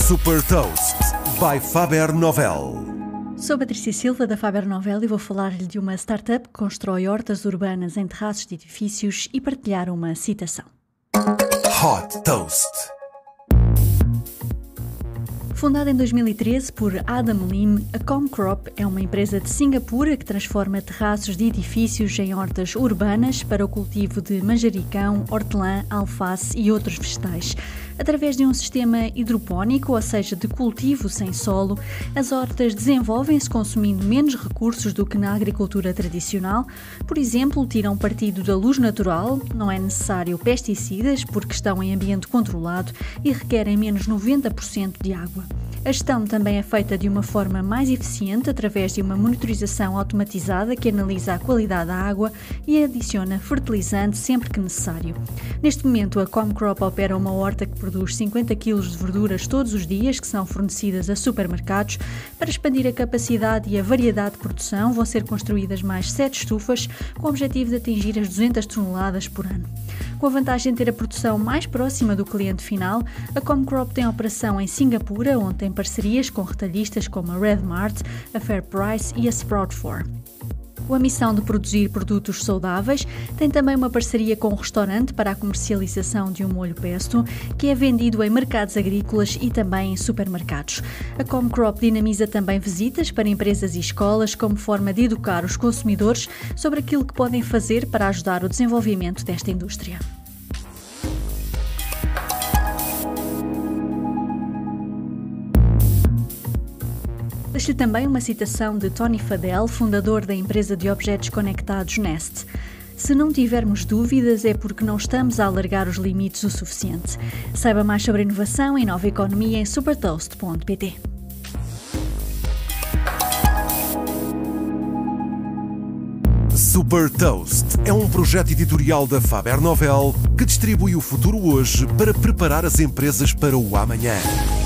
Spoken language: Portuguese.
Super Toast by Faber Novel. Sou Patrícia Silva da Faber Novel e vou falar-lhe de uma startup que constrói hortas urbanas em terraços de edifícios e partilhar uma citação. Hot Toast. Fundada em 2013 por Adam Lim, a Comcrop é uma empresa de Singapura que transforma terraços de edifícios em hortas urbanas para o cultivo de manjericão, hortelã, alface e outros vegetais. Através de um sistema hidropónico, ou seja, de cultivo sem solo, as hortas desenvolvem-se consumindo menos recursos do que na agricultura tradicional. Por exemplo, tiram partido da luz natural, não é necessário pesticidas porque estão em ambiente controlado e requerem menos 90% de água. A gestão também é feita de uma forma mais eficiente através de uma monitorização automatizada que analisa a qualidade da água e adiciona fertilizante sempre que necessário. Neste momento, a Comcrop opera uma horta que produz 50 kg de verduras todos os dias, que são fornecidas a supermercados. Para expandir a capacidade e a variedade de produção, vão ser construídas mais 7 estufas, com o objetivo de atingir as 200 toneladas por ano. Com a vantagem de ter a produção mais próxima do cliente final, a Comcrop tem operação em Singapura, onde tem parcerias com retalhistas como a Red Mart, a Fair Price e a Sprout For. Com a missão de produzir produtos saudáveis, tem também uma parceria com um restaurante para a comercialização de um molho pesto, que é vendido em mercados agrícolas e também em supermercados. A Comcrop dinamiza também visitas para empresas e escolas como forma de educar os consumidores sobre aquilo que podem fazer para ajudar o desenvolvimento desta indústria. Deixo-lhe também uma citação de Tony Fadell, fundador da empresa de objetos conectados Nest. Se não tivermos dúvidas é porque não estamos a alargar os limites o suficiente. Saiba mais sobre inovação e nova economia em supertoast.pt. Super Toast é um projeto editorial da Faber Novel que distribui o futuro hoje para preparar as empresas para o amanhã.